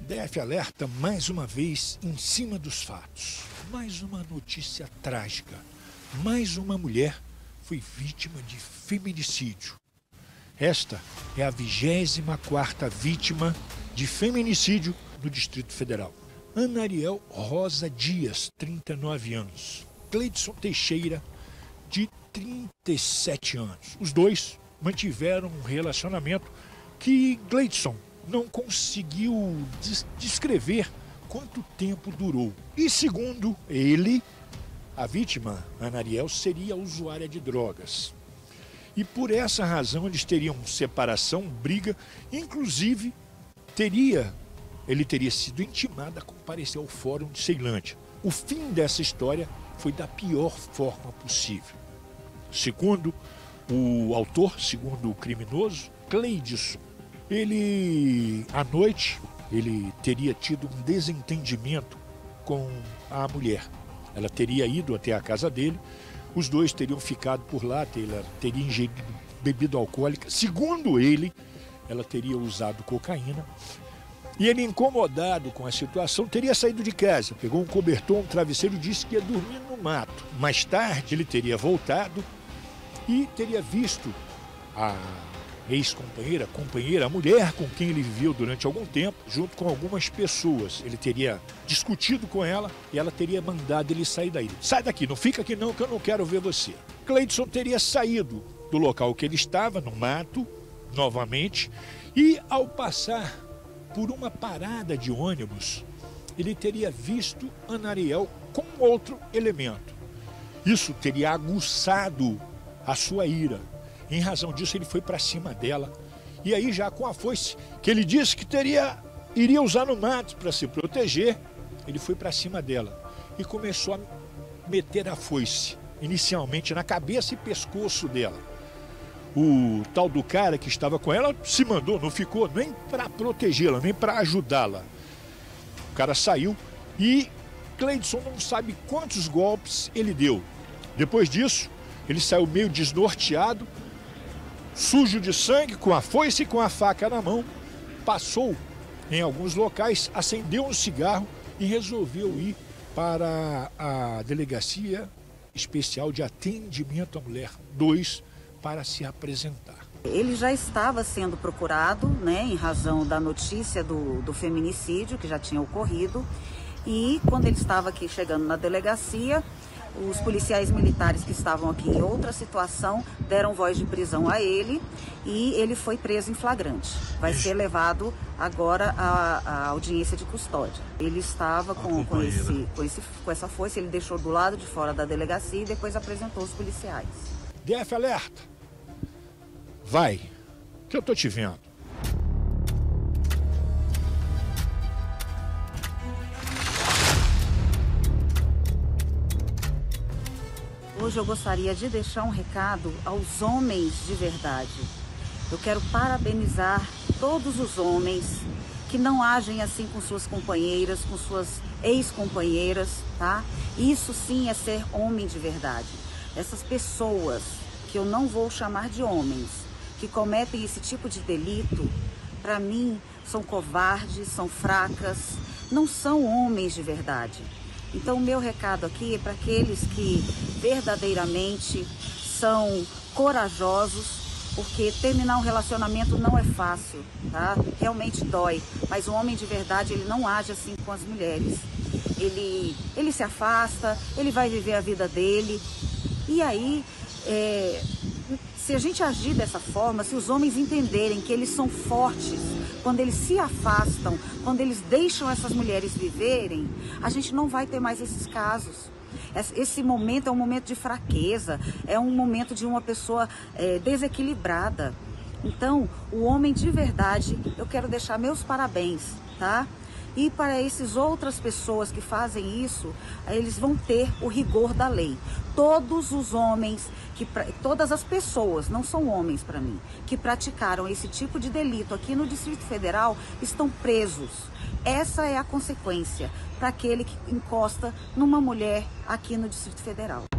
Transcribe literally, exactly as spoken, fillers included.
D F alerta mais uma vez em cima dos fatos. Mais uma notícia trágica. Mais uma mulher foi vítima de feminicídio. Esta é a vigésima quarta vítima de feminicídio no Distrito Federal. Ana Ariel Rosa Dias, trinta e nove anos. Cleidson Teixeira, de trinta e sete anos. Os dois mantiveram um relacionamento que Cleidson não conseguiu descrever quanto tempo durou. E segundo ele, a vítima, Ana Ariel, seria usuária de drogas. E por essa razão eles teriam separação, briga, inclusive teria, ele teria sido intimado a comparecer ao Fórum de Ceilândia. O fim dessa história foi da pior forma possível. Segundo o autor, segundo o criminoso, Cleidson, ele, à noite, ele teria tido um desentendimento com a mulher. Ela teria ido até a casa dele, os dois teriam ficado por lá, ela teria ingerido bebida alcoólica. Segundo ele, ela teria usado cocaína. E ele, incomodado com a situação, teria saído de casa, pegou um cobertor, um travesseiro e disse que ia dormir no mato. Mais tarde, ele teria voltado e teria visto a ex-companheira, companheira, a mulher com quem ele viveu durante algum tempo, junto com algumas pessoas. Ele teria discutido com ela e ela teria mandado ele sair daí. Sai daqui, não fica aqui não, que eu não quero ver você. Cleidson teria saído do local que ele estava, no mato, novamente, e ao passar por uma parada de ônibus, ele teria visto Ana Ariel com outro elemento. Isso teria aguçado a sua ira. Em razão disso, ele foi para cima dela. E aí, já com a foice, que ele disse que teria, iria usar no mato para se proteger, ele foi para cima dela e começou a meter a foice, inicialmente na cabeça e pescoço dela. O tal do cara que estava com ela se mandou, não ficou nem para protegê-la, nem para ajudá-la. O cara saiu e Cleidson não sabe quantos golpes ele deu. Depois disso, ele saiu meio desnorteado, sujo de sangue, com a foice e com a faca na mão, passou em alguns locais, acendeu um cigarro e resolveu ir para a Delegacia Especial de Atendimento à Mulher dois para se apresentar. Ele já estava sendo procurado, né, em razão da notícia do, do feminicídio que já tinha ocorrido, e quando ele estava aqui chegando na delegacia, os policiais militares que estavam aqui em outra situação deram voz de prisão a ele e ele foi preso em flagrante. Vai ser levado agora à, à audiência de custódia. Ele estava com, com, esse, com, esse, com essa foice, ele deixou do lado de fora da delegacia e depois apresentou os policiais. D F alerta! Vai, que eu tô te vendo. Hoje eu gostaria de deixar um recado aos homens de verdade. Eu quero parabenizar todos os homens que não agem assim com suas companheiras, com suas ex-companheiras, tá? Isso sim é ser homem de verdade. Essas pessoas, que eu não vou chamar de homens, que cometem esse tipo de delito, para mim, são covardes, são fracas, não são homens de verdade. Então, o meu recado aqui é para aqueles que verdadeiramente são corajosos, porque terminar um relacionamento não é fácil, tá? Realmente dói, mas o homem de verdade, ele não age assim com as mulheres. Ele, ele se afasta, ele vai viver a vida dele, e aí, é, se a gente agir dessa forma, se os homens entenderem que eles são fortes, quando eles se afastam, quando eles deixam essas mulheres viverem, a gente não vai ter mais esses casos. Esse momento é um momento de fraqueza, é um momento de uma pessoa é, desequilibrada. Então, o homem de verdade, eu quero deixar meus parabéns, tá? E para essas outras pessoas que fazem isso, eles vão ter o rigor da lei. Todos os homens, que, todas as pessoas, não são homens para mim, que praticaram esse tipo de delito aqui no Distrito Federal, estão presos. Essa é a consequência para aquele que encosta numa mulher aqui no Distrito Federal.